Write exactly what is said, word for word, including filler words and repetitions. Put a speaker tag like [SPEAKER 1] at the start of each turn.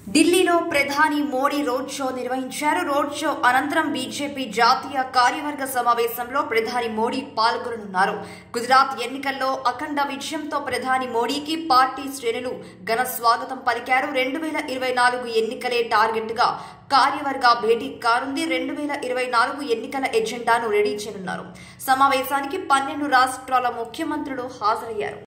[SPEAKER 1] ఢిల్లీలో ప్రధాని Modi road show నిర్వహించారు. రోడ్ షో అనంతరం బీజేపీ జాతీయ కార్యవర్గ సమావేశంలో ప్రధాని మోడీ పాల్గొననున్నారు. గుజరాత్ ఎన్నికల్లో అఖండ విజయంతో ప్రధాని మోడీకి పార్టీ శ్రేణులు ఘన స్వాగతం పలికారు. రెండు వేల ఇరవై నాలుగు ఎన్నికలే టార్గెట్ గా కార్యవర్గ భేటీ కానుంది. రెండు వేల ఇరవై నాలుగు ఎన్నికల ఎజెండాను రెడీ చేయనున్నారు. సమావేశానికి పన్నెండు రాష్ట్రాల ముఖ్యమంత్రులు హాజరయ్యారు.